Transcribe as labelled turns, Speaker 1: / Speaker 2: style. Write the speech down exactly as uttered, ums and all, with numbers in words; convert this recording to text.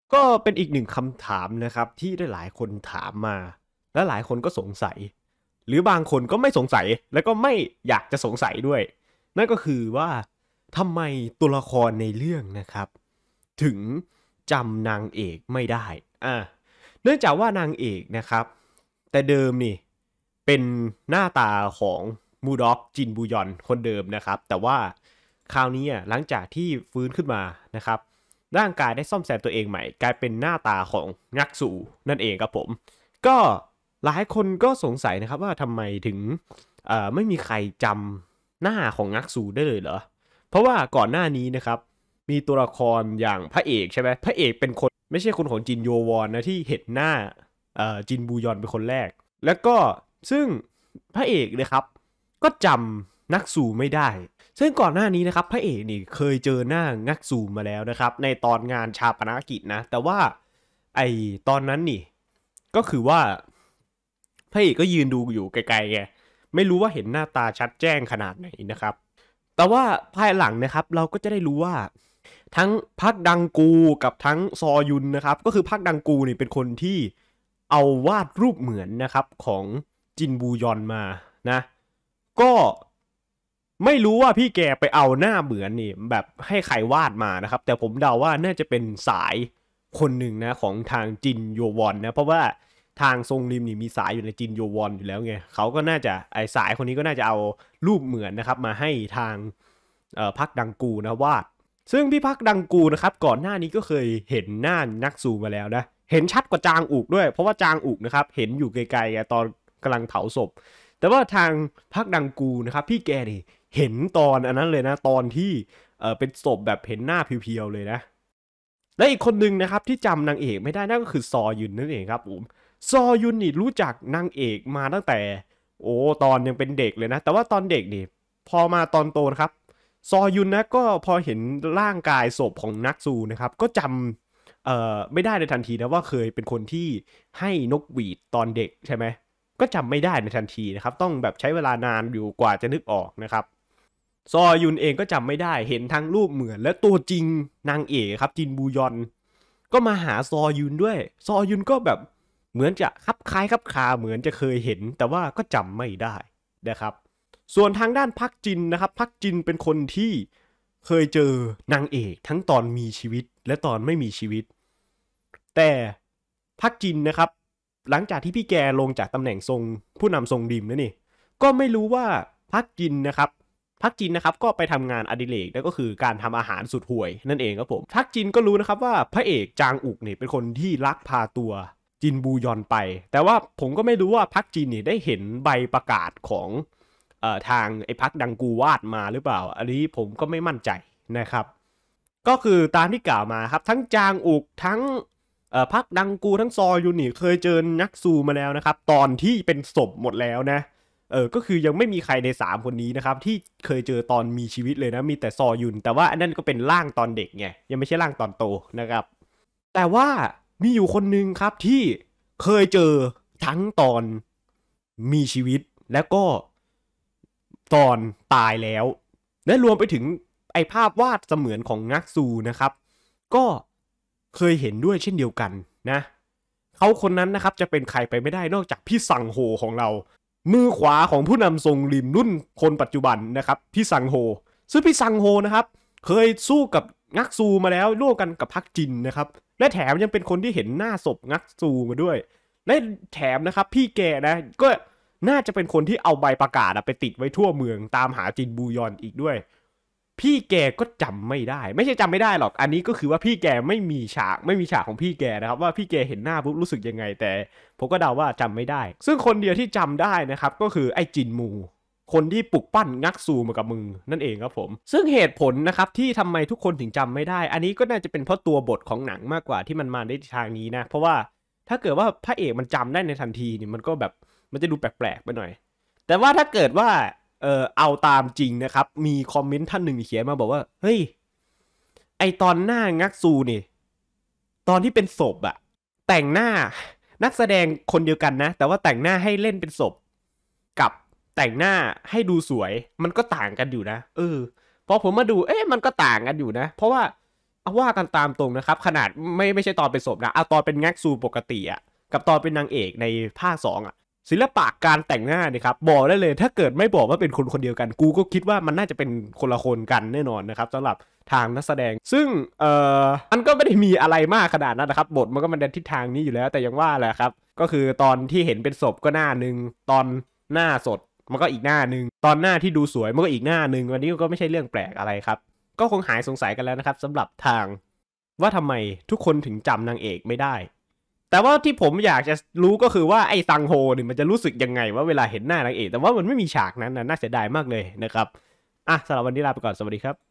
Speaker 1: ก็เป็นอีกหนึ่งคำถามนะครับที่ได้หลายคนถามมาและหลายคนก็สงสัยหรือบางคนก็ไม่สงสัยแล้วก็ไม่อยากจะสงสัยด้วยนั่นก็คือว่าทำไมตัวละครในเรื่องนะครับถึงจำนางเอกไม่ได้อ่าเนื่องจากว่านางเอกนะครับแต่เดิมนี่เป็นหน้าตาของมูด็อกจินบูยอนคนเดิมนะครับแต่ว่าคราวนี้หลังจากที่ฟื้นขึ้นมานะครับร่างกายได้ซ่อมแซมตัวเองใหม่กลายเป็นหน้าตาของงักซูนั่นเองครับผมก็หลายคนก็สงสัยนะครับว่าทำไมถึงไม่มีใครจำหน้าของงักซูได้เลยเหรอเพราะว่าก่อนหน้านี้นะครับมีตัวละครอย่างพระเอกใช่ไหมพระเอกเป็นคนไม่ใช่คนของจินโยวอนนะที่เห็นหน้าจินบูยอนเป็นคนแรกแล้วก็ซึ่งพระเอกนะครับก็จำนักซูไม่ได้ซึ่งก่อนหน้านี้นะครับพระเอกนี่เคยเจอหน้างักซูมาแล้วนะครับในตอนงานชาปนกิจนะแต่ว่าไอตอนนั้นนี่ก็คือว่าพระเอกก็ยืนดูอยู่ไกลๆไงไม่รู้ว่าเห็นหน้าตาชัดแจ้งขนาดไหนนะครับแต่ว่าภายหลังนะครับเราก็จะได้รู้ว่าทั้งพักดังกูกับทั้งซอยุนนะครับก็คือพักดังกูนี่เป็นคนที่เอาวาดรูปเหมือนนะครับของจินบูยอนมานะก็ไม่รู้ว่าพี่แกไปเอาหน้าเหมือนนี่แบบให้ใครวาดมานะครับแต่ผมเดาว่าน่าจะเป็นสายคนหนึ่งนะของทางจินโยวอนนะเพราะว่าทางทรงริมนี่มีสายอยู่ในจินโยวอนอยู่แล้วไงเขาก็น่าจะไอสายคนนี้ก็น่าจะเอารูปเหมือนนะครับมาให้ทางพักดังกูนะวาดซึ่งพี่พักดังกูนะครับก่อนหน้านี้ก็เคยเห็นหน้านักซูมาแล้วนะเห็นชัดกว่าจางอุกด้วยเพราะว่าจางอุกนะครับเห็นอยู่ไกลๆตอนกำลังเผาศพแต่ว่าทางพักดังกูนะครับพี่แกนี่เห็นตอนอันนั้นเลยนะตอนที่เออเป็นศพแบบเห็นหน้าเพียวๆเลยนะและอีกคนนึงนะครับที่จำนางเอกไม่ได้นั่นก็คือซอยุนนั่นเองครับผมซอยุนนี่รู้จักนางเอกมาตั้งแต่โอ้ตอนยังเป็นเด็กเลยนะแต่ว่าตอนเด็กนี่พอมาตอนโตนะครับซอยุนนะก็พอเห็นร่างกายศพของนักซูนะครับก็จำเอ่อไม่ได้ในทันทีนะว่าเคยเป็นคนที่ให้นกหวีดตอนเด็กใช่ไหมก็จำไม่ได้ในทันทีนะครับต้องแบบใช้เวลานานอยู่กว่าจะนึกออกนะครับซอยุนเองก็จำไม่ได้เห็นทั้งรูปเหมือนและตัวจริงนางเอกครับจินบูยอนก็มาหาซอยุนด้วยซอยุนก็แบบเหมือนจะคับคล้ายคับคาเหมือนจะเคยเห็นแต่ว่าก็จำไม่ได้นะครับส่วนทางด้านพักจินนะครับพักจินเป็นคนที่เคยเจอนางเอกทั้งตอนมีชีวิตและตอนไม่มีชีวิตแต่พักจินนะครับหลังจากที่พี่แกลงจากตำแหน่งทรงผู้นำทรงดิมแล้วนี่ก็ไม่รู้ว่าพักจินนะครับพักจินนะครับก็ไปทำงานอดิเรกนั่นก็คือการทำอาหารสุดห่วยนั่นเองครับผมพักจินก็รู้นะครับว่าพระเอกจางอุกเนี่ยเป็นคนที่ลักพาตัวจินบูยอนไปแต่ว่าผมก็ไม่รู้ว่าพักจินเนี่ยได้เห็นใบประกาศของเอ่อทางไอ้พักดังกูวาดมาหรือเปล่าอันนี้ผมก็ไม่มั่นใจนะครับก็คือตามที่กล่าวมาครับทั้งจางอุกทั้งพักดังกูทั้งซอยูนิเคยเจอนักซูมาแล้วนะครับตอนที่เป็นศพหมดแล้วนะเออก็คือยังไม่มีใครในสามคนนี้นะครับที่เคยเจอตอนมีชีวิตเลยนะมีแต่ซอยุนแต่ว่าอันนั้นก็เป็นร่างตอนเด็กไงยังไม่ใช่ร่างตอนโตนะครับแต่ว่ามีอยู่คนนึงครับที่เคยเจอทั้งตอนมีชีวิตแล้วก็ตอนตายแล้วและรวมไปถึงไอภาพวาดเสมือนของงักซูนะครับก็เคยเห็นด้วยเช่นเดียวกันนะเขาคนนั้นนะครับจะเป็นใครไปไม่ได้นอกจากพี่สังโฮของเรามือขวาของผู้นำทรงริมรุ่นคนปัจจุบันนะครับพี่สังโฮซึ่งพี่สังโฮนะครับเคยสู้กับงักซูมาแล้วร่วมกันกับพักจินนะครับและแถมยังเป็นคนที่เห็นหน้าศพงักซูมาด้วยและแถมนะครับพี่แกนะก็น่าจะเป็นคนที่เอาใบประกาศไปติดไว้ทั่วเมืองตามหาจินบูยอนอีกด้วยพี่แกก็จำไม่ได้ไม่ใช่จำไม่ได้หรอกอันนี้ก็คือว่าพี่แกไม่มีฉากไม่มีฉากของพี่แกนะครับว่าพี่แกเห็นหน้าปุ๊บรู้สึกยังไงแต่ผมก็เดาว่าจำไม่ได้ซึ่งคนเดียวที่จำได้นะครับก็คือไอ้จินมูคนที่ปลุกปั้นงักซูมากับมือนั่นเองครับผมซึ่งเหตุผลนะครับที่ทำไมทุกคนถึงจำไม่ได้อันนี้ก็น่าจะเป็นเพราะตัวบทของหนังมากกว่าที่มันมาในทางนี้นะเพราะว่าถ้าเกิดว่าพระเอกมันจำได้ในทันทีนี่มันก็แบบมันจะดูแปลกๆไปหน่อยแต่ว่าถ้าเกิดว่าเออเอาตามจริงนะครับมีคอมเมนต์ท่านหนึ่งเขียนมาบอกว่าเฮ้ยไอตอนหน้างักซูนี่ตอนที่เป็นศพอะแต่งหน้านักแสดงคนเดียวกันนะแต่ว่าแต่งหน้าให้เล่นเป็นศพกับแต่งหน้าให้ดูสวยมันก็ต่างกันอยู่นะเออพอผมมาดูเอ๊ะมันก็ต่างกันอยู่นะเพราะว่าเอว่ากันตามตรงนะครับขนาดไม่ไม่ใช่ตอนเป็นศพนะเอาตอนเป็นแง็กซูปกติอ่ะกับตอนเป็นนางเอกในภาคสองอ่ะศิลปะการแต่งหน้าเนี่ยครับบอกได้เลยถ้าเกิดไม่บอกว่าเป็นคนคนเดียวกันกูก็คิดว่ามันน่าจะเป็นคนละคนกันแน่นอนนะครับสำหรับทางนักแสดงซึ่งเอ่อมันก็ไม่ได้มีอะไรมากขนาดนั้นนะครับบทมันก็มันในทิศทางนี้อยู่แล้วแต่ยังว่าแหละครับก็คือตอนที่เห็นเป็นศพก็หน้านึงตอนหน้าสดมันก็อีกหน้านึงตอนหน้าที่ดูสวยมันก็อีกหน้านึงวันนี้ก็ไม่ใช่เรื่องแปลกอะไรครับก็คงหายสงสัยกันแล้วนะครับสำหรับทางว่าทำไมทุกคนถึงจำนางเอกไม่ได้แต่ว่าที่ผมอยากจะรู้ก็คือว่าไอ้ซังโฮเนี่ยมันจะรู้สึกยังไงว่าเวลาเห็นหน้านางเอกแต่ว่ามันไม่มีฉากนั้นนะน่าเสียดายมากเลยนะครับอ่ะสำหรับวันนี้ลาไปก่อนสวัสดีครับ